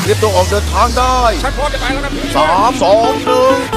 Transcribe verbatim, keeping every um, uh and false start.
เตรียมตัวออกเดินทางได้ฉันพร้อมจะไปแล้วนะพี่สามสองหนึ่ง